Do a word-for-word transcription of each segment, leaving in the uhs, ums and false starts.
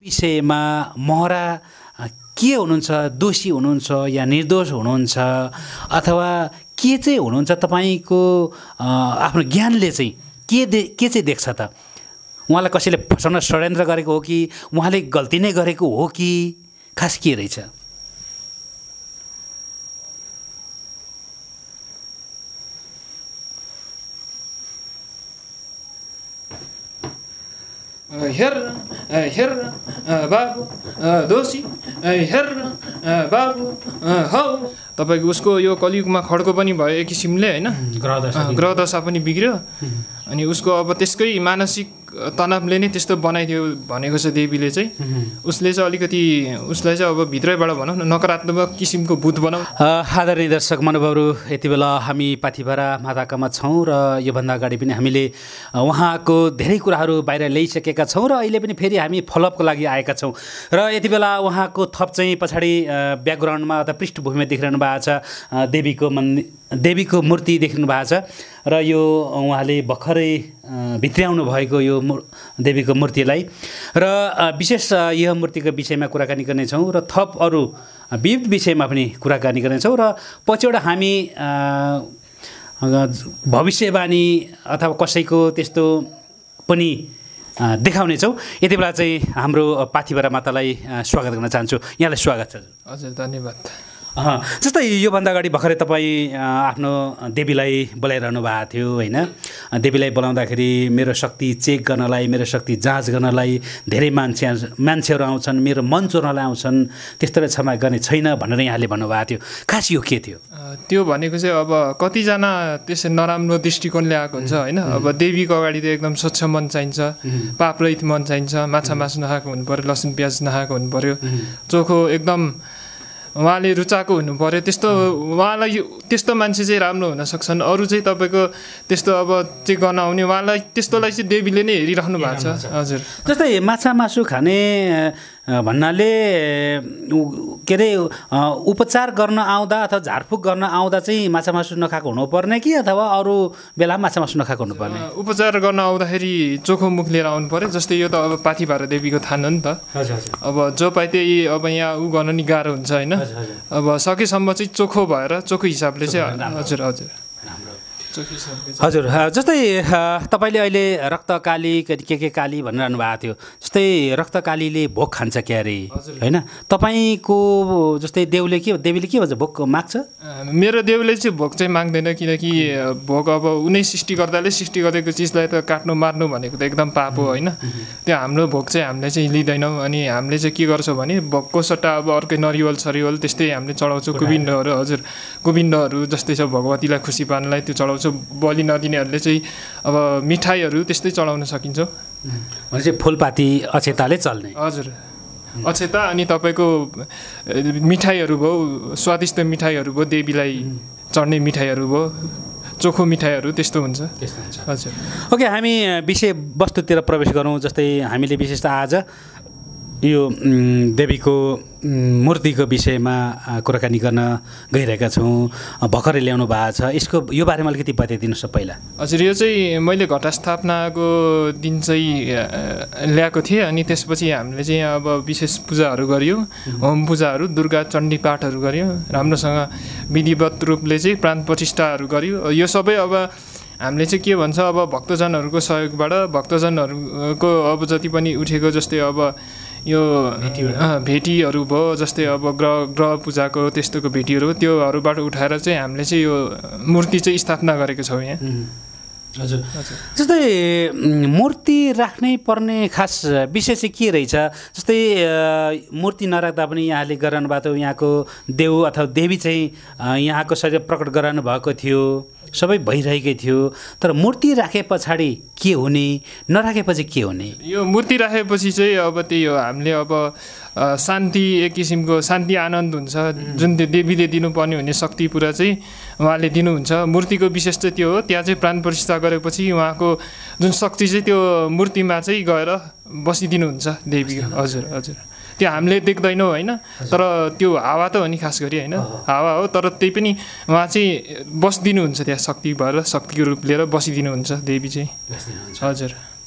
विषयमा महरा के हुनुहुन्छ, दोषी हुनुहुन्छ या निर्दोष हुनुहुन्छ अथवा के चाहिँ हुनुहुन्छ, तपाईँको आफ्नो ज्ञानले चाहिँ के दे के चाहिँ देख्छ त? उहाँलाई कसैले फसाउन षड्यन्त्र गरेको हो कि उहाँले गल्ती नै गरेको हो कि खास के रहेछ? हेर हेर बाबु दोषी, हेर बाबु हौ। तपाईँको उसको यो कलियुगमा खड्को पनि भयो एक किसिमले होइन, ग्रहदशा पनि बिग्रियो। अनि उसको अब त्यसकै मानसिक तनावले नै त्यस्तो बनाइदियो भनेको छ देवीले चाहिँ। उसले चाहिँ अलिकति उसलाई चाहिँ अब भित्रैबाट भनौँ न नकारात्मक किसिमको भूत बनाऊ। आदरणीय दर्शक महानुभावहरू, यति बेला हामी पाथिभरा माताकामा छौँ र योभन्दा अगाडि पनि हामीले उहाँको धेरै कुराहरू बाहिर ल्याइसकेका छौँ र अहिले पनि फेरि हामी फलोअपको लागि आएका छौँ। र यति बेला उहाँको थप चाहिँ पछाडि ब्याकग्राउन्डमा अथवा पृष्ठभूमिमा देखिरहनु भएको छ देवीको मन्दिर, देवीको मूर्ति देखिनु भएको छ। र यो उहाँले भर्खरै भित्र्याउनु भएको यो देवीको मूर्तिलाई र विशेष यो मूर्तिको विषयमा कुराकानी गर्नेछौँ र थप अरू विविध विषयमा पनि कुराकानी गर्नेछौँ। र पछिबाट हामी भविष्यवाणी अथवा कसैको त्यस्तो पनि देखाउनेछौँ। यति बेला चाहिँ हाम्रो पाथिभरा मातालाई स्वागत गर्न चाहन्छु। यहाँलाई स्वागत छ। हजुर धन्यवाद। जस्तै योभन्दा अगाडि भर्खरै तपाईँ आफ्नो देवीलाई बोलाइरहनु भएको थियो होइन? देवीलाई बोलाउँदाखेरि मेरो शक्ति चेक गर्नलाई, मेरो शक्ति जाँच गर्नलाई धेरै मान्छे मान्छेहरू आउँछन्, मेरो मन चोर्नलाई आउँछन्, त्यस्तोलाई क्षमा गर्ने छैन भनेर यहाँले भन्नुभएको थियो। खास यो के थियो? त्यो भनेको चाहिँ अब कतिजना त्यसै नराम्रो दृष्टिकोणले आएको हुन्छ होइन। अब देवीको अगाडि त एकदम स्वच्छ मन चाहिन्छ, पाप रहित मन चाहिन्छ, माछा मासु नखाएको हुनु पऱ्यो, लसुन प्याज नखाएको हुनु पऱ्यो, चोखो एकदम उहाँले रुचाएको हुनु पऱ्यो। त्यस्तो उहाँलाई त्यस्तो मान्छे चाहिँ राम्रो हुन सक्छन्। अरू चाहिँ तपाईँको त्यस्तो अब चाहिँ गर्न आउने उहाँलाई त्यस्तोलाई चाहिँ देवीले नै हेरिराख्नु भएको छ। हजुर जस्तै माछा मासु खाने भन्नाले के अरे उपचार गर्न आउँदा अथवा झारफुक गर्न आउँदा चाहिँ माछा मासु नखाएको हुनुपर्ने कि अथवा अरू बेला माछा मासु नखाएको हुनुपर्ने? उपचार गर्न आउँदाखेरि चोखो मुख लिएर आउनु पऱ्यो। जस्तै यो त अब पाथिभरा देवीको थान हो नि त। अब जो पाए त्यही अब यहाँ उ गर्न नि गाह्रो हुन्छ होइन। अब सकेसम्म चाहिँ चोखो भएर चोखो हिसाबले चाहिँ हजुर हजुर हजुर जस्तै तपाईँले अहिले रक्तकाली के के काली भनिरहनु भएको थियो। जस्तै रक्तकालीले भोग खान्छ क्या अरे होइन? तपाईँको जस्तै देवले के देवीले के भन्छ, भोग माग्छ? मेरो देवले चाहिँ भोग चाहिँ माग्दैन, किनकि भोग अब उनी सृष्टि गर्दाले सृष्टि गरेको चिजलाई त काट्नु मार्नु भनेको त एकदम पाप हो होइन। त्यो हाम्रो भोग चाहिँ हामीले चाहिँ लिँदैनौँ। अनि हामीले चाहिँ के गर्छौँ भने भोगको सट्टा अब अर्कै नरिवल सरिवल त्यस्तै हामीले चढाउँछौँ। गोविन्दहरू हजुर गोविन्दहरू जस्तै छ भगवतीलाई खुसी पार्नलाई त्यो चढाउँछौँ। बलि नदिनेहरूले चाहिँ अब मिठाईहरू त्यस्तै चढाउन सकिन्छ। भनेपछि फुलपाती अक्षताले चल्ने? हजुर अक्षता अनि तपाईँको मिठाईहरू भयो, स्वादिष्ट मिठाईहरू भयो, देवीलाई चढ्ने मिठाईहरू भयो, चोखो मिठाईहरू त्यस्तो हुन्छ। हजुर ओके, हामी विषय वस्तुतिर प्रवेश गरौँ। जस्तै हामीले विशेष आज यो देवीको मूर्तिको विषयमा कुराकानी गर्न गइरहेका छौँ। भर्खरै ल्याउनु भएको छ, यसको यो बारेमा अलिकति बताइदिनुहोस् पहिला। हजुर यो चाहिँ मैले घटस्थापनाको दिन चाहिँ ल्याएको थिएँ। अनि त्यसपछि हामीले चाहिँ अब विशेष पूजाहरू गरियो, होम पूजाहरू, दुर्गा चण्डी पाठहरू गरियो, राम्रोसँग विधिवत रूपले चाहिँ प्राण प्रतिष्ठाहरू गरियो। यो सबै अब हामीले चाहिँ के भन्छ अब भक्तजनहरूको सहयोगबाट भक्तजनहरूको अब जति पनि उठेको जस्तै अब यो भेटीहरू भयो, जस्तै अब ग्रह ग्रह पूजाको त्यस्तोको भेटीहरू भयो, त्योहरूबाट उठाएर चाहिँ हामीले चाहिँ यो मूर्ति चाहिँ स्थापना गरेको छौँ यहाँ। हजुर जस्तै मूर्ति राख्नै पर्ने खास विषय चाहिँ के रहेछ? जस्तै मूर्ति नराख्दा पनि यहाँले गराउनु भएको थियो, यहाँको देव अथवा देवी चाहिँ यहाँको शरीर प्रकट गराउनु भएको थियो, सबै भइरहेकै थियो। तर मूर्ति राखे पछाडि के हुने, नराखेपछि के हुने? यो मूर्ति राखेपछि चाहिँ अब त्यही हो, हामीले अब शान्ति एक किसिमको शान्ति आनन्द हुन्छ, जुन त्यो देवीले दिनुपर्ने हुने शक्ति पुरा चाहिँ उहाँले दिनुहुन्छ। मूर्तिको विशेष चाहिँ त्यो हो, त्यहाँ चाहिँ प्राण प्रतिष्ठा गरेपछि उहाँको जुन शक्ति चाहिँ त्यो मूर्तिमा चाहिँ गएर बसिदिनुहुन्छ देवी। हजुर हजुर त्यो हामीले देख्दैनौँ होइन, तर त्यो हावा त हो नि खास गरी होइन, हावा हो, तर त्यही पनि उहाँ चाहिँ बसिदिनुहुन्छ त्यहाँ, शक्ति भएर शक्तिको रूप लिएर बसिदिनुहुन्छ देवी चाहिँ। हजुर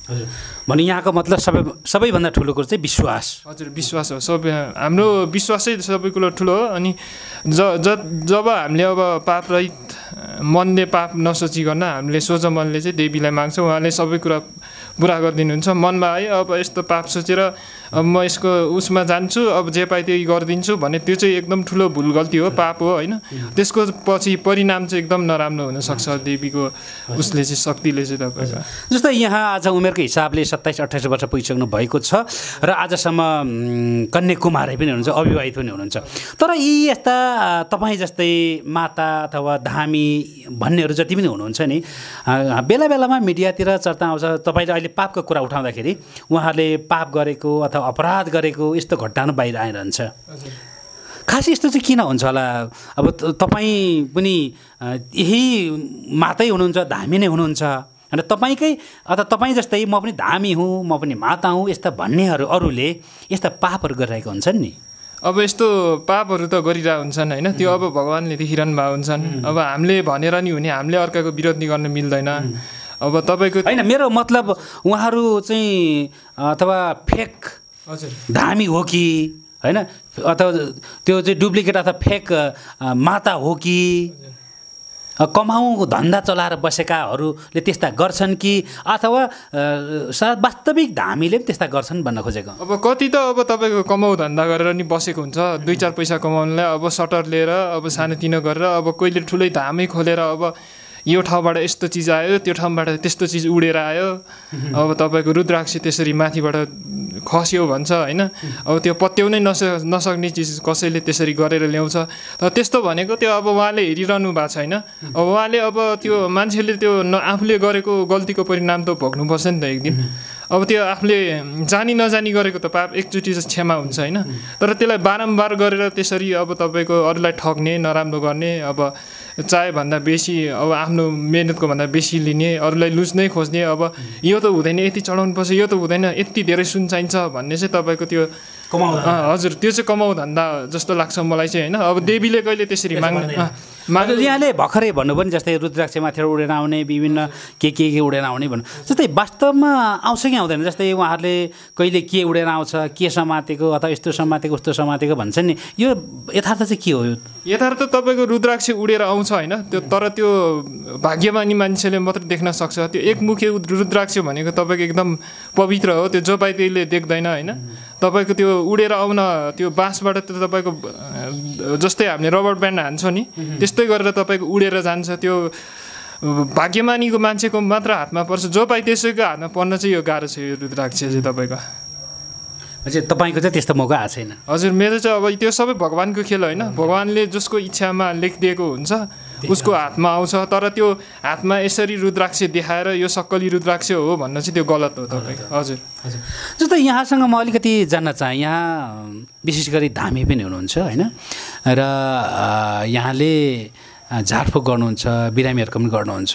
हजुर भने यहाँको मतलब सबै सबैभन्दा ठुलो कुरो चाहिँ विश्वास। हजुर विश्वास हो सबै हाम्रो विश्वासै सबै कुरो ठुलो हो। अनि ज ज जब हामीले अब पाप रहित मनले पाप नसोचिकन हामीले सोझो मनले चाहिँ देवीलाई माग्छौँ, उहाँले सबै कुरा पुरा गरिदिनुहुन्छ। मनमा है अब यस्तो पाप सोचेर अब म यसको उसमा जान्छु, अब जे पाए त्यही गरिदिन्छु भने त्यो चाहिँ एकदम ठुलो भुल गल्ती हो, पाप हो होइन। त्यसको पछि परिणाम चाहिँ एकदम नराम्रो हुनसक्छ देवीको उसले चाहिँ शक्तिले चाहिँ तपाईँको। जस्तै यहाँ आज उमेरको हिसाबले सत्ताइस अट्ठाइस वर्ष पुगिसक्नु भएको छ र आजसम्म कन्याकुमारी पनि हुनुहुन्छ, अविवाहित पनि हुनुहुन्छ। तर यी यस्ता तपाईँ जस्तै माता अथवा धामी भन्नेहरू जति पनि हुनुहुन्छ नि, बेला बेलामा मिडियातिर चर्चा आउँछ। तपाईँले अहिले पापको कुरा उठाउँदाखेरि उहाँहरूले पाप गरेको अथवा अपराध गरेको यस्तो घटनाहरू बाहिर आइरहन्छ। खास यस्तो चाहिँ किन हुन्छ होला? अब तपाईँ पनि यही मातै हुनुहुन्छ, धामी नै हुनुहुन्छ, अन्त तपाईँकै अथवा तपाईँ जस्तै म पनि धामी हुँ, म पनि माता हुँ यस्ता भन्नेहरू अरूले यस्ता पापहरू गरिरहेको हुन्छन् नि। अब यस्तो पापहरू त गरिरहेको हुन्छन् होइन, त्यो अब भगवान्ले देखिरहनु भएको हुन्छन्। अब हामीले भनेर नि हुने, हामीले अर्काको विरोध नि गर्न मिल्दैन। अब तपाईँको होइन, मेरो मतलब उहाँहरू चाहिँ अथवा फेक हजुर धामी हो कि होइन, अथवा त्यो चाहिँ डुप्लिकेट अथवा फेक माता हो कि कमाउ धन्दा चलाएर बसेकाहरूले त्यस्ता गर्छन् कि अथवा सायद वास्तविक धामीले पनि त्यस्ता गर्छन् भन्न खोजेको। अब कति त अब तपाईँको कमाउ धन्दा गरेर नि बसेको हुन्छ, दुई चार पैसा कमाउनुलाई अब सटर लिएर अब सानोतिनो गरेर अब कोहीले ठुलै धामै खोलेर अब यो ठाउँबाट यस्तो चिज आयो, त्यो ठाउँबाट त्यस्तो चिज उडेर आयो, अब तपाईँको रुद्राक्ष त्यसरी माथिबाट खस्यो भन्छ होइन। अब त्यो पत्याउनै नस नसक्ने चिज कसैले त्यसरी गरेर ल्याउँछ। तर त्यस्तो भनेको त्यो अब उहाँले हेरिरहनु भएको छैन। अब उहाँले अब त्यो मान्छेले त्यो न आफूले गरेको गल्तीको परिणाम त भोग्नुपर्छ नि त एक दिन। अब त्यो आफूले जानी नजानी गरेको त पाप एकचोटि चाहिँ क्षमा हुन्छ होइन। तर त्यसलाई बारम्बार गरेर त्यसरी अब तपाईँको अरूलाई ठग्ने, नराम्रो गर्ने, अब चाहे भन्दा बेसी अब आफ्नो मेहनतको भन्दा बेसी लिने, अरूलाई लुच्नै खोज्ने, अब यो त हुँदैन यति चढाउनुपर्छ, यो त हुँदैन यति धेरै सुन चाहिन्छ भन्ने चाहिँ तपाईँको त्यो कमाउ हजुर त्यो चाहिँ कमाउ धन्दा जस्तो लाग्छ मलाई चाहिँ होइन। अब देवीले कहिले त्यसरी माग्नु माग्नु यहाँले भर्खरै भन्नु पनि जस्तै रुद्राक्ष माथिबाट उडेर आउने, विभिन्न के के के उडेर आउने भन्नु, जस्तै वास्तवमा आउँछ कि आउँदैन? जस्तै उहाँहरूले कहिले के उडेर आउँछ, के समातेको अथवा यस्तो समातेको उस्तो समातेको भन्छन् नि, यो यथार्थ चाहिँ के हो? यथार्थ तपाईँको रुद्राक्ष उडेर आउँछ होइन, त्यो तर त्यो भाग्यमानी मान्छेले मात्र देख्न सक्छ। त्यो एकमुखे रुद्राक्ष भनेको तपाईँको एकदम पवित्र हो, त्यो जो पाए त्यहीले देख्दैन होइन। तपाईँको त्यो उडेर आउन त्यो बाँसबाट त्यो तपाईँको जस्तै हामीले रबर ब्यान्ड हान्छौँ नि, त्यस्तै गरेर तपाईँको उडेर जान्छ। त्यो भाग्यमानीको मान्छेको मात्र हातमा पर्छ, जो पाए त्यसैको हातमा पर्न चाहिँ यो गाह्रो छ यो रुद्राक्ष चाहिँ तपाईँको। हजुर तपाईँको चाहिँ त्यस्तो मौका आएको छैन? हजुर मेरो चाहिँ अब त्यो सबै भगवान्को खेल होइन, भगवान्ले जसको इच्छामा लेखिदिएको हुन्छ उसको हातमा आउँछ। तर त्यो हातमा यसरी रुद्राक्ष देखाएर यो सक्कली रुद्राक्ष हो भन्न चाहिँ त्यो गलत हो तपाईँको। हजुर हजुर जस्तै यहाँसँग म अलिकति जान्न चाहेँ, यहाँ विशेष गरी धामी पनि हुनुहुन्छ होइन, र यहाँले झाडफुक गर्नुहुन्छ, बिरामीहरूको पनि गर्नुहुन्छ।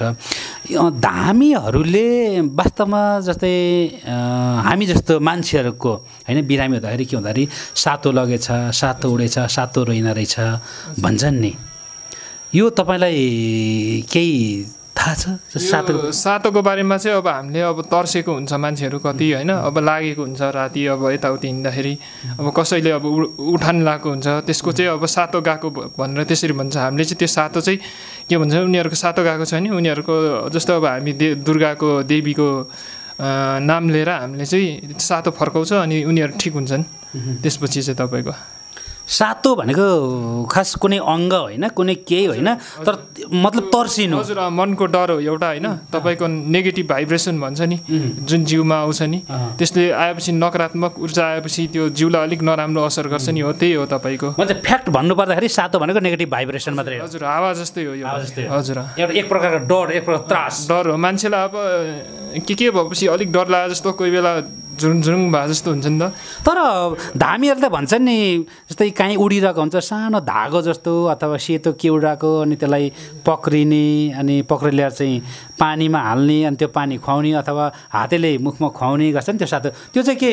धामीहरूले वास्तवमा जस्तै हामी जस्तो मान्छेहरूको होइन, बिरामी हुँदाखेरि के हुँदाखेरि सातो लगेछ, सातो उडेछ, सातो रोइन रहेछ भन्छन् नि, यो तपाईँलाई केही थाहा छ? सातो सातोको बारेमा चाहिँ अब हामीले अब तर्सेको हुन्छ मान्छेहरू कति होइन, अब लागेको हुन्छ राति अब यताउति हिँड्दाखेरि, अब कसैले अब उठान लगाएको हुन्छ, त्यसको चाहिँ अब सातो गएको भनेर त्यसरी भन्छ। हामीले चाहिँ त्यो सातो चाहिँ के भन्छ, उनीहरूको सातो गएको छ नि, उनीहरूको जस्तो अब हामी दे दुर्गाको देवीको नाम लिएर हामीले चाहिँ सातो फर्काउँछ अनि उनीहरू ठिक हुन्छन्। त्यसपछि चाहिँ तपाईँको सातो भनेको खास कुनै अङ्ग होइन, कुनै केही होइन, तर मतलब तर्सिनु। हजुर मनको डर हो एउटा होइन, तपाईँको नेगेटिभ भाइब्रेसन भन्छ नि जुन जिउमा आउँछ नि, त्यसले आएपछि नकारात्मक ऊर्जा आएपछि त्यो जिउलाई अलिक नराम्रो असर गर्छ नि, हो त्यही हो तपाईँको। मतलब फ्याक्ट भन्नुपर्दाखेरि सातो भनेको नेगेटिभ भाइब्रेसन मात्रै हो। हजुर हावा जस्तै हो यो। हजुर एउटा एक प्रकारको डर, एक प्रकार त्रास डर हो। मान्छेलाई अब के के भएपछि अलिक डर लाग्यो जस्तो कोही बेला झुरुङ झुरुङ भए जस्तो हुन्छ नि त। तर धामीहरूले त भन्छन् नि, जस्तै काहीँ उडिरहेको हुन्छ सानो धागो जस्तो अथवा सेतो के उडाएको, अनि त्यसलाई पक्रिने अनि पक्रेर ल्याएर चाहिँ पानीमा हाल्ने अनि त्यो पानी खुवाउने अथवा हातैले मुखमा खुवाउने गर्छ नि त्यो सातो त्यो चाहिँ के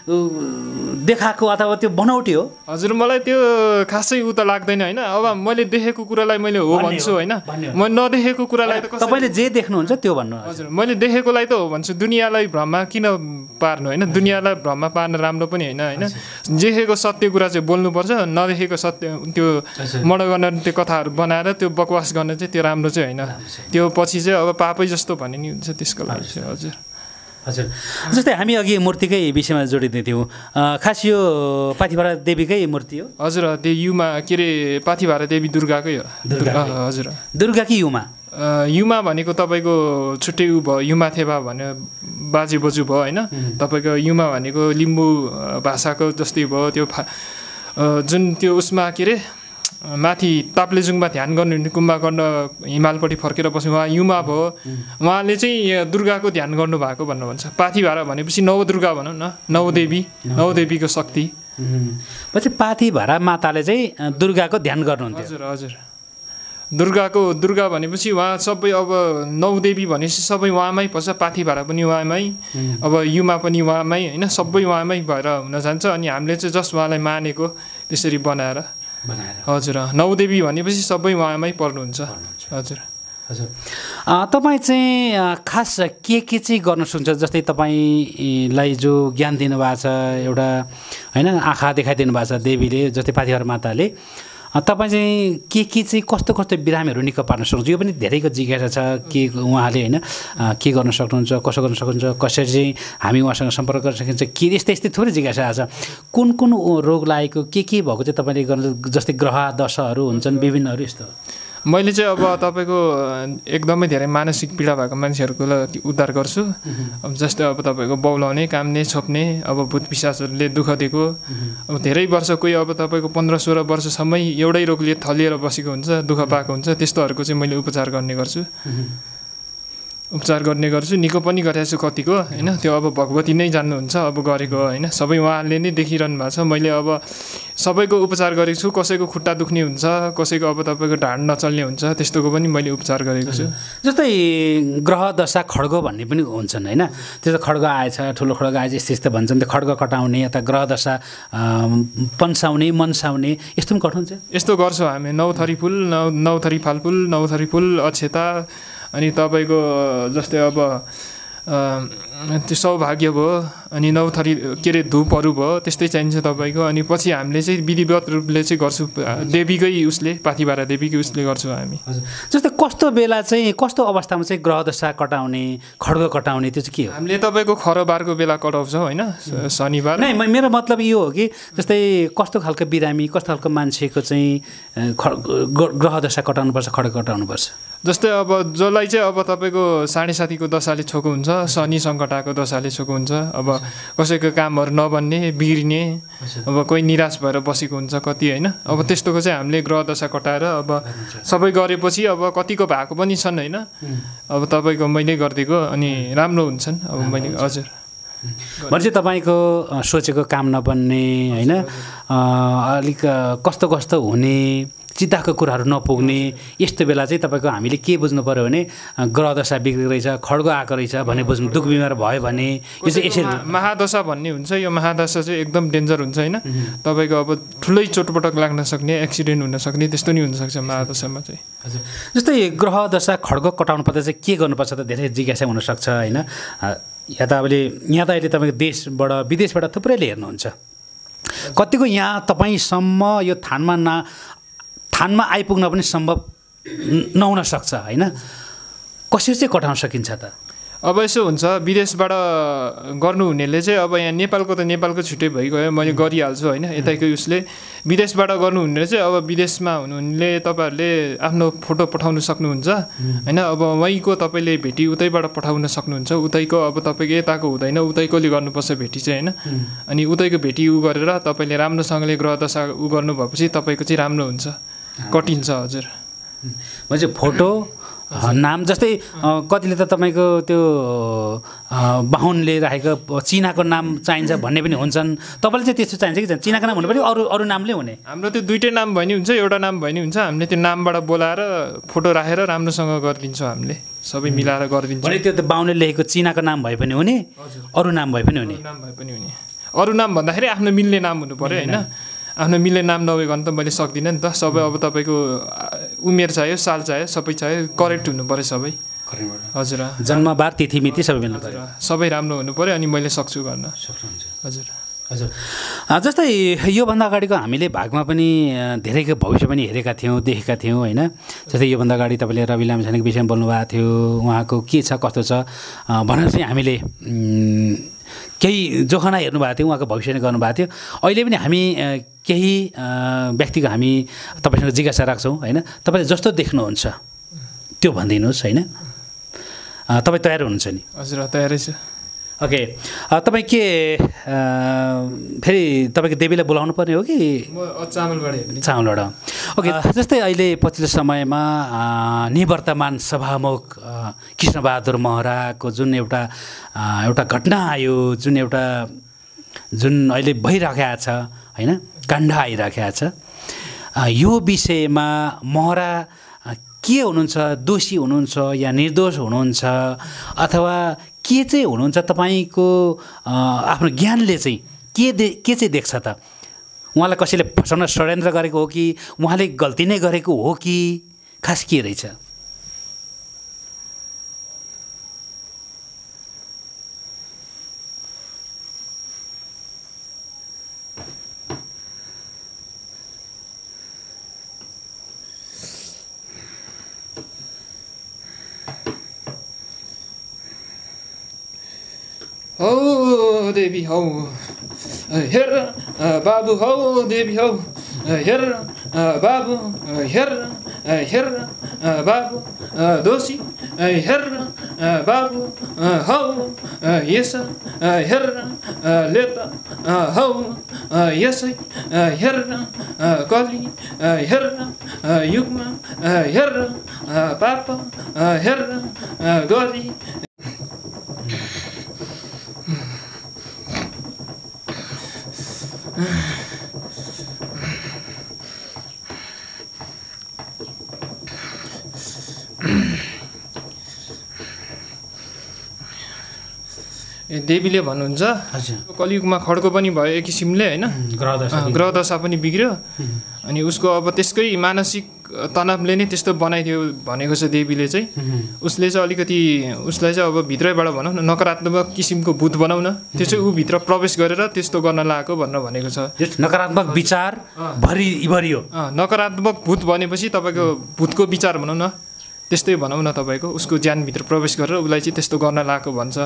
देखाएको अथवा त्यो बनावटी हो? हजुर मलाई त्यो खासै उ त लाग्दैन होइन। अब मैले देखेको कुरालाई मैले हो भन्छु होइन, म नदेखेको कुरालाई त तपाईँले जे देख्नुहुन्छ त्यो भन्नु। हजुर मैले देखेकोलाई त हो भन्छु, दुनियाँलाई भ्रममा किन पार्नु होइन, दुनियाँलाई भ्रममा पार्न राम्रो पनि होइन होइन। देखेको सत्य कुरा चाहिँ बोल्नुपर्छ, नदेखेको सत्य त्यो मनगढ त्यो कथाहरू बनाएर त्यो बकवास गर्न चाहिँ त्यो राम्रो चाहिँ होइन। त्यो पछि चाहिँ अब पापै जस्तो भन्ने नि हुन्छ त्यसको लागि चाहिँ। हजुर हजुर जस्तै हामी अघि मूर्तिकै विषयमा जोडिँदै थियौँ, खास यो पाथिभरा देवीकै मूर्ति हो? हजुर त्यो युमा के अरे पाथिभरा देवी दुर्गाकै हो। हजुर दुर्गा कि युमा? युमा भनेको तपाईँको छुट्टै उ भयो, युमा थेपा भन्यो बाजे बोजू भयो होइन। तपाईँको युमा भनेको लिम्बू भाषाको जस्तै भयो, त्यो जुन त्यो उसमा के अरे माथि ताप्लेजुङमा ध्यान गर्नुहुने कुम्भकर्ण हिमालपट्टि फर्केर बस्नु उहाँ युमा भयो, उहाँले चाहिँ दुर्गाको ध्यान गर्नुभएको भन्नु भन्छ। पाथिभरा भनेपछि नवदुर्गा भनौँ न, नवदेवी, नवदेवीको शक्ति। पछि पाथिभरा माताले चाहिँ दुर्गाको ध्यान गर्नुहुन्थ्यो? हजुर हजुर दुर्गाको दुर्गा भनेपछि उहाँ सबै अब नवदेवी भनेपछि सबै उहाँमै पर्छ, पाथिभरा पनि उहाँमै, अब युमा पनि उहाँमै होइन, सबै उहाँमै भएर हुन जान्छ। अनि हामीले चाहिँ जस्ट उहाँलाई मानेको त्यसरी बनाएर हजुर नवदेवी भनेपछि सबै उहाँमै पर्नुहुन्छ। हजुर हजुर तपाईँ चाहिँ खास के के चाहिँ गर्न सक्नुहुन्छ? जस्तै तपाईँलाई जो ज्ञान दिनुभएको छ एउटा होइन, आँखा देखाइदिनु भएको छ देवीले, जस्तै पाथिभरा माताले, तपाईँ चाहिँ के के चाहिँ कस्तो कस्तो बिरामीहरू निको पार्न सक्नुहुन्छ? यो पनि धेरैको जिज्ञासा छ कि उहाँले होइन के गर्न सक्नुहुन्छ, कसो गर्न सक्नुहुन्छ, कसरी चाहिँ हामी उहाँसँग सम्पर्क गर्न सकिन्छ, के यस्तै यस्तै थुप्रै जिज्ञासा छ। कुन कुन रोग लागेको के के भएको चाहिँ तपाईँले गर्नु, जस्तै ग्रह दशाहरू हुन्छन् विभिन्नहरू यस्तो? मैले चाहिँ अब तपाईँको एकदमै धेरै मानसिक पीडा भएको मान्छेहरूको उद्धार गर्छु। अब जस्तै अब तपाईँको बौलाउने, काम्ने, छोप्ने, अब भूत पिशाचहरूले दुःख दिएको, अब धेरै वर्ष कोही अब तपाईँको पन्ध्र सोह्र वर्षसम्मै एउटै रोगले थलिएर बसेको हुन्छ, दुःख पाएको हुन्छ, त्यस्तोहरूको चाहिँ मैले उपचार गर्ने गर्छु उपचार गर्ने गर्छु निको पनि गरेको छु कतिको होइन। त्यो अब भगवती नै जान्नुहुन्छ अब गरेको होइन, सबै उहाँले नै देखिरहनु भएको छ। मैले अब सबैको उपचार गरेको छु, कसैको खुट्टा दुख्ने हुन्छ, कसैको अब तपाईँको ढाड नचल्ने हुन्छ, त्यस्तोको पनि मैले उपचार गरेको छु। जस्तै ग्रह दशा खड्ग भन्ने पनि हुन्छन् होइन, त्यो त खड्ग आएछ, ठुलो खड्ग आएछ यस्तो यस्तो भन्छन्, त्यो खड्ग कटाउने अथवा ग्रह दशा पन्साउने मनसाउने यस्तो पनि कटाउँछ? यस्तो गर्छौँ हामी, नौ थरी फुल, नौ नौ थरी फलफुल, नौ थरी फुल, अक्षता, अनि तपाईँको जस्तै अब त्यो सौभाग्य भयो, अनि नौ थरी के अरे धुपहरू भयो, त्यस्तै चाहिन्छ तपाईँको। अनि पछि हामीले चाहिँ विधिवत रूपले चाहिँ गर्छौँ, देवीकै उसले, पाथिभरा देवीकै उसले गर्छौँ हामी। जस्तै कस्तो बेला चाहिँ कस्तो अवस्थामा चाहिँ ग्रह दशा कटाउने, खड्ग कटाउने त्यो चाहिँ के हो? हामीले तपाईँको खरबारको बेला कटाउँछौँ होइन, शनिबार। नै मेरो मतलब यो हो कि जस्तै कस्तो खालको बिरामी, कस्तो खालको मान्छेको चाहिँ ग्रह दशा कटाउनुपर्छ, खड्ग कटाउनुपर्छ? जस्तै अब जसलाई चाहिँ अब तपाईँको साढे साथीको दशाले छोएको हुन्छ, शनि सङ्कटाको दशाले छोएको हुन्छ, अब कसैको कामहरू नबन्ने, बिग्रिने, अब कोही निराश भएर बसेको हुन्छ कति होइन। अब त्यस्तोको चाहिँ हामीले ग्रह दशा कटाएर अब सबै गरेपछि अब कतिको भएको पनि छन् होइन, अब तपाईँको मैले गरिदिएको अनि राम्रो हुन्छन् अब मैले। हजुर भनेपछि तपाईँको सोचेको काम नबन्ने होइन, अलिक कस्तो कस्तो हुने, चित्ताको कुराहरू नपुग्ने, यस्तो बेला चाहिँ तपाईँको हामीले के बुझ्नु पऱ्यो भने ग्रह दशा बिग्रेको रहेछ, खड्ग आएको रहेछ भने बुझ्नु, दुःख बिमार भयो भने यो चाहिँ यसरी महादशा भन्ने हुन्छ। यो महादशा चाहिँ एकदम डेन्जर हुन्छ होइन, तपाईँको अब ठुलै चोटपटक लाग्न सक्ने, एक्सिडेन्ट हुनसक्ने, त्यस्तो नि हुनसक्छ महादशामा चाहिँ। हजुर जस्तै ग्रह दशा खड्ग कटाउनु पर्दा चाहिँ के गर्नुपर्छ त धेरै जिज्ञासा हुनसक्छ होइन। या त अहिले यहाँ त अहिले तपाईँको देशबाट विदेशबाट थुप्रैले हेर्नुहुन्छ, कतिको यहाँ तपाईँसम्म यो थानमा ना थानमा आइपुग्न पनि सम्भव नहुन सक्छ होइन, कसरी चाहिँ कटाउन सकिन्छ त? अब यसो हुन्छ, विदेशबाट गर्नुहुनेले चाहिँ अब यहाँ नेपालको त नेपालको छुट्टै भइगयो, मैले गरिहाल्छु होइन, यतैको उसले। विदेशबाट गर्नुहुनेले चाहिँ अब विदेशमा हुनुहुनेले तपाईँहरूले आफ्नो फोटो पठाउन सक्नुहुन्छ होइन, अब वहीँको तपाईँले भेटी उतैबाट पठाउन सक्नुहुन्छ, उतैको अब तपाईँको यताको हुँदैन, उतैकोले गर्नुपर्छ भेटी चाहिँ होइन। अनि उतैको भेटी उ गरेर तपाईँले राम्रोसँगले ग्रह दशा उ गर्नु भएपछि तपाईँको चाहिँ राम्रो हुन्छ, कटिन्छ। हजुर भनेपछि फोटो नाम जस्तै कतिले त तपाईँको त्यो बाहुनले राखेको चिनाको नाम चाहिन्छ भन्ने पनि हुन्छन्, तपाईँले चाहिँ त्यस्तो चाहिन्छ कि चिनाको नाम हुनु पर्यो अरू अरू नामले हुने? हाम्रो त्यो दुइटै नाम भयो नि हुन्छ, एउटा नाम भयो नि हुन्छ, हामीले त्यो नामबाट बोलाएर फोटो राखेर राम्रोसँग गरिदिन्छौँ, हामीले सबै मिलाएर गरिदिन्छौँ। भने त्यो त बाहुनले लेखेको चिनाको नाम भए पनि हुने, अरू नाम भए पनि हुने? नाम भए पनि हुने। अरू नाम भन्दाखेरि आफ्नो मिल्ने नाम हुनु पऱ्यो होइन, आफ्नो मिल्ने नाम नभइकन त मैले सक्दिनँ नि त। सबै अब तपाईँको उमेर चाहियो, साल चाहियो, सबै चाहियो, करेक्ट हुनु पऱ्यो सबै। हजुर, जन्मबार तिथिमिति सबै मिल्नु पऱ्यो, सबै राम्रो हुनु पऱ्यो, अनि मैले सक्छु गर्न। हजुर हजुर। जस्तै योभन्दा अगाडिको हामीले भागमा पनि धेरैको भविष्य पनि हेरेका थियौँ, देखेका थियौँ होइन। जस्तै योभन्दा अगाडि तपाईँले रवि लामिछानेको विषयमा बोल्नुभएको थियो, उहाँको के छ कस्तो छ भनेर चाहिँ हामीले केही जोखना हेर्नुभएको थियो, उहाँको भविष्य नै गर्नुभएको थियो। अहिले पनि हामी केही व्यक्तिको हामी तपाईँसँग जिज्ञासा राख्छौँ होइन। तपाईँले जस्तो देख्नुहुन्छ त्यो भनिदिनुहोस् होइन। तपाईँ तयार हुनुहुन्छ नि? हजुर तयारै छु। ओके, तपाईँ के फेरि तपाईँको देवीलाई बोलाउनु पर्ने हो कि चामलबाट? चामलबाट। ओके, जस्तै अहिले पछिल्लो समयमा निवर्तमान सभामुख कृष्णबहादुर महराको जुन एउटा एउटा घटना आयो, जुन एउटा जुन अहिले भइराखेको छ होइन, काण्ड आइराखेको छ, यो विषयमा महरा के हुनुहुन्छ? दोषी हुनुहुन्छ या निर्दोष हुनुहुन्छ अथवा के चाहिँ हुनुहुन्छ? तपाईँको आफ्नो ज्ञानले चाहिँ के दे के चाहिँ देख्छ त? उहाँलाई कसैले फसाउन षड्यन्त्र गरेको हो कि उहाँले गल्ती नै गरेको हो कि खास के रहेछ? हौ देवी हौ हेर बाबु, हौ देवी हौ हेर बाबु, हेर हेर बाबु दोषी, हेर बाबु हौ यस हेर लेत हौ यसै हेर कली हेर युगमा हेर पाप हेर गरी। देवीले भन्नुहुन्छ कलियुगमा खड्को पनि भयो एक किसिमले होइन, ग्रह दशा पनि बिग्रियो, अनि उसको अब त्यसकै मानसिक तनावले नै त्यस्तो बनाइदियो भनेको छ देवीले चाहिँ। उसले चाहिँ अलिकति उसलाई चाहिँ अब भित्रैबाट भनौँ न नकारात्मक किसिमको भूत बनाऊ न, त्यो चाहिँ ऊ भित्र प्रवेश गरेर त्यस्तो गर्न लागेको भनेर भनेको छ। नकारात्मक विचार भरि भरियो, नकारात्मक भूत भनेपछि तपाईँको भूतको विचार भनौँ न, त्यस्तै भनौँ न, तपाईँको उसको ज्यानभित्र प्रवेश गरेर उसलाई चाहिँ त्यस्तो गर्न लागेको भन्छ।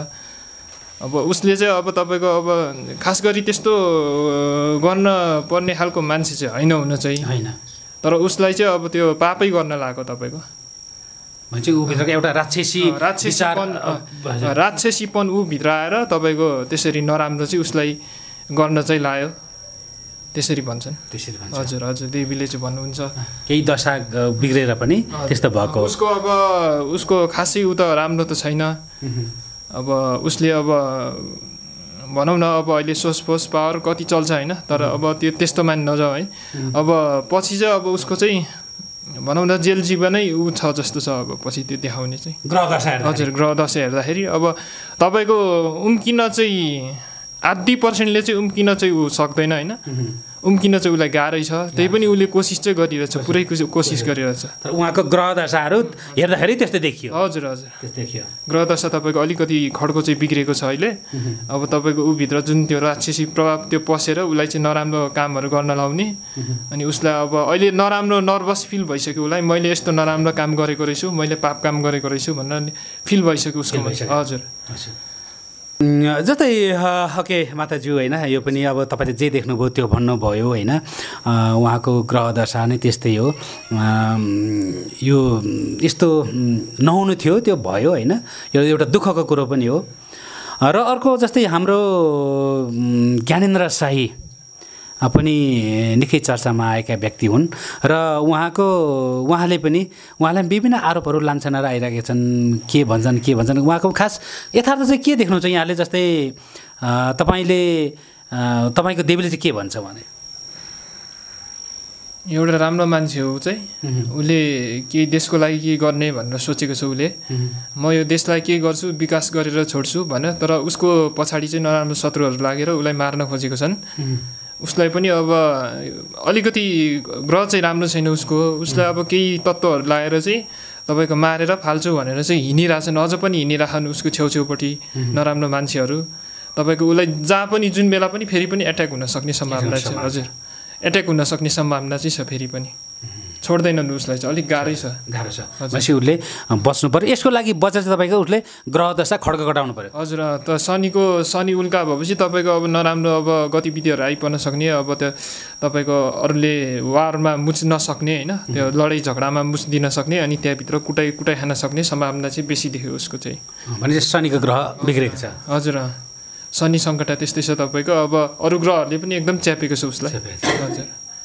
अब उसले चाहिँ अब तपाईँको अब खास गरी त्यस्तो गर्न पर्ने खालको मान्छे चाहिँ होइन हुन चाहिँ होइन, तर उसलाई चाहिँ अब त्यो पापै गर्न लागेको तपाईँको भन्छ। ऊभित्रको एउटा राक्षसी राक्षसीपन राक्षसीपन ऊ भित्र आएर तपाईँको त्यसरी नराम्रो चाहिँ उसलाई गर्न चाहिँ लायो, त्यसरी भन्छन्। त्यसरी भन्छ। हजुर हजुर, देवीले चाहिँ भन्नुहुन्छ केही दशा बिग्रेर पनि त्यस्तो भएको। उसको अब उसको खासै ऊ त राम्रो त छैन। अब उसले अब भनौँ न अब अहिले सोच फोस पावर कति चल्छ होइन, तर अब त्यो त्यस्तो मान नजाऊ है। अब पछि चाहिँ अब उसको चाहिँ भनौँ न जेल जीवनै ऊ छ जस्तो छ अब पछि त्यो देखाउने चाहिँ ग्रह दशा। हजुर, ग्रह दशा हेर्दाखेरि अब तपाईँको उम्किन चाहिँ आधी पर्सेन्टले चाहिँ उम्किन चाहिँ ऊ सक्दैन होइन, उम्किन चाहिँ उसलाई गाह्रै छ, त्यही पनि उसले कोसिस चाहिँ गरिरहेछ, पुरै कोसिस गरिरहेछ। तर उहाँको ग्रह दशाहरू हेर्दाखेरि त्यस्तै देखियो। हजुर हजुर, त्यस्तै देखियो। ग्रह दशा तपाईँको अलिकति खड्को चाहिँ बिग्रेको छ अहिले। अब तपाईँको ऊभित्र जुन त्यो राक्षसी प्रभाव त्यो पसेर उसलाई चाहिँ नराम्रो कामहरू गर्न लाउने, अनि उसलाई अब अहिले नराम्रो नर्भस फिल भइसक्यो उसलाई, मैले यस्तो नराम्रो काम गरेको रहेछु, मैले पाप काम गरेको रहेछु भनेर फिल भइसक्यो उसको। हजुर जस्तै ओके माताज्यू होइन, यो पनि अब तपाईँले जे देख्नुभयो त्यो भन्नुभयो होइन, उहाँको ग्रह दशा नै त्यस्तै हो, यो यस्तो नहुनु थियो त्यो भयो होइन, यो एउटा दुःखको कुरो पनि हो। र अर्को जस्तै हाम्रो ज्ञानेन्द्र शाही पनि निकै चर्चामा आएका व्यक्ति हुन् र उहाँको उहाँले पनि उहाँलाई विभिन्न आरोपहरू लान्छनाहरू आइरहेका छन्। के भन्छन् के भन्छन् उहाँको खास यथार्थ चाहिँ के देख्नुहुन्छ यहाँले? जस्तै तपाईँले तपाईँको देवीले चाहिँ के भन्छ भने? एउटा राम्रो मान्छे हो चाहिँ, उसले केही देशको लागि के गर्ने भनेर सोचेको छ उसले। म यो देशलाई के गर्छु, विकास गरेर छोड्छु भनेर, तर उसको पछाडि चाहिँ नराम्रो शत्रुहरू लागेर उसलाई मार्न खोजेको छन्। उसलाई पनि अब अलिकति ग्रह चाहिँ राम्रो छैन उसको, उसलाई अब केही तत्त्वहरू लगाएर चाहिँ तपाईँको मारेर फाल्छु भनेर चाहिँ हिँडिरहेछन्, अझ पनि हिँडिरहन् उसको छेउछेउपट्टि नराम्रो मान्छेहरू। तपाईँको उसलाई जहाँ पनि जुन बेला पनि फेरि पनि एट्याक हुन सक्ने सम्भावना छ। हजुर, एट्याक हुन सक्ने सम्भावना चाहिँ छ, फेरि पनि छोड्दैनन् उसलाई चाहिँ, अलिक गाह्रै छ। गाह्रो छ भनेपछि उसले बस्नु पऱ्यो। यसको लागि बच्चा चाहिँ तपाईँको उसले ग्रह दशा खड्ग घटाउनु पऱ्यो। हजुर, त शनिको शनि उल्का भएपछि तपाईँको अब नराम्रो अब गतिविधिहरू आइपर्न सक्ने, अब त्यो तपाईँको अरूले वारमा मुच नसक्ने होइन, त्यो लडाइँ झगडामा मुच दिन सक्ने, अनि त्यहाँभित्र कुटाइ कुटाइ खान सक्ने सम्भावना चाहिँ बेसी देख्यो उसको चाहिँ। भनेपछि शनिको ग्रह बिग्रेको छ। हजुर, शनि सङ्कट त्यस्तै छ तपाईँको। अब अरू ग्रहहरूले पनि एकदम च्यापेको छ उसलाई। हजुर,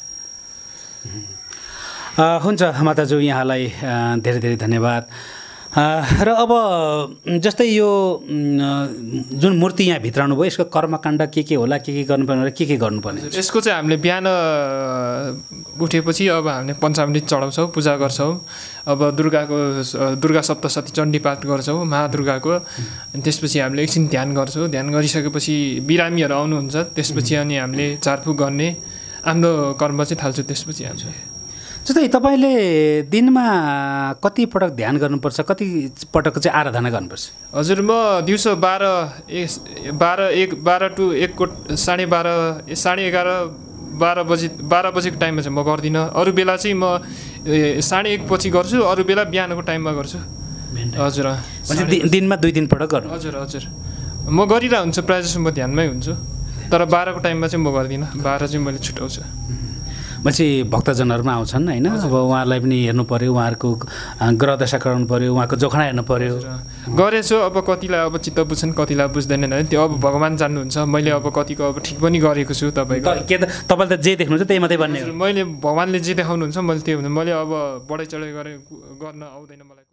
हुन्छ माताजु, यहाँलाई धेरै धेरै धन्यवाद। र अब जस्तै यो जुन मूर्ति यहाँ भित्राउनु भयो, यसको कर्मकाण्ड के के होला, के के गर्नुपर्ने र के के गर्नुपर्ने? यसको चाहिँ हामीले बिहान उठेपछि अब हामीले पञ्चामृत चढाउँछौँ, पूजा गर्छौँ। अब दुर्गाको दुर्गा सप्तशती चण्डी पाठ गर्छौँ महादुर्गाको। अनि त्यसपछि हामीले एकछिन ध्यान गर्छौँ। ध्यान गरिसकेपछि बिरामीहरू आउनुहुन्छ, त्यसपछि अनि हामीले झारफुक गर्ने हाम्रो कर्म चाहिँ थाल्छौँ त्यसपछि हामीले। जस्तै तपाईँले दिनमा कति पटक ध्यान गर्नुपर्छ, कति पटक चाहिँ आराधना गर्नुपर्छ? हजुर, म दिउँसो बाह्र एक बाह्र एक बाह्र टु एक को साढे बाह्र साढे एघार बाह्र बजी बाह्र बजीको टाइममा चाहिँ म गर्दिनँ। अरू बेला चाहिँ म साढे एक पछि गर्छु, अरू बेला बिहानको टाइममा गर्छु। हजुर, दिनमा दुई दिन पटक गर्नु? हजुर हजुर, म गरिरहेको हुन्छु, प्रायः जस्तो म ध्यानमै हुन्छु, तर बाह्रको टाइममा चाहिँ म गर्दिनँ। बाह्र चाहिँ मैले छुट्याउँछु। मान्छे भक्तजनहरूमा आउँछन् होइन, अब उहाँहरूलाई पनि हेर्नु पऱ्यो, उहाँहरूको ग्रह दशा गराउनु पऱ्यो, उहाँको जोखना हेर्नु पऱ्यो। गरेछु, अब कतिलाई अब चित्त बुझ्छन्, कतिलाई बुझ्दैनन् होइन, त्यो अब भगवान् जान्नुहुन्छ। मैले अब कतिको अब ठिक पनि गरेको छु। तपाईँको के त तपाईँले त जे देख्नुहुन्छ त्यही मात्रै भन्ने? मैले भगवान्ले जे देखाउनुहुन्छ मैले त्यो हुन्छ। मैले अब बढाइ चढाइ गरेँ गर्न आउँदैन मलाई।